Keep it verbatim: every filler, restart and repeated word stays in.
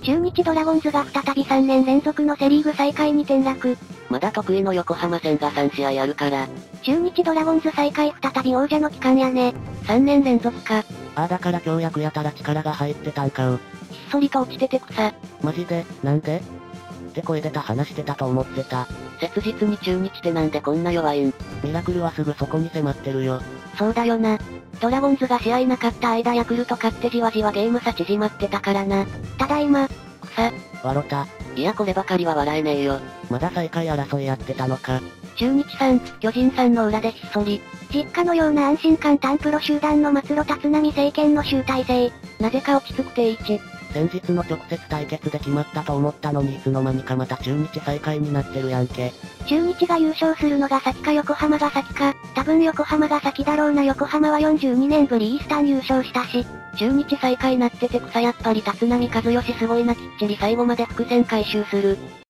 中日ドラゴンズが再びさんねん連続のセリーグ最下位に転落。 まだ得意の横浜戦がさん試合あるから。 中日ドラゴンズ最下位再び王者の期間やね。さんねん連続か。 ああだから跳躍やたら力が入ってたんかう。 ひっそりと落ちてて草。 マジで、なんでって声出た話してたと思ってた。切実に中日ってなんでこんな弱いん？ミラクルはすぐそこに迫ってるよ。 そうだよな。ドラゴンズが試合なかった間ヤクルト勝ってじわじわゲーム差縮まってたからな。ただいま。 草。わろた。いやこればかりは笑えねえよ。まだ最下位争いやってたのか。 中日さん、巨人さんの裏でひっそり。実家のような安心感単プロ集団の松呂立浪政権の集大成。なぜか落ち着く定位置。 先日の直接対決で決まったと思ったのにいつの間にかまた中日最下位になってるやんけ。 中日が優勝するのが先か横浜が先か、多分横浜が先だろうな。横浜はよんじゅうにねんぶりイースタン優勝したし。中日最下位なってて草。やっぱり立浪和義すごいな。きっちり最後まで伏線回収する。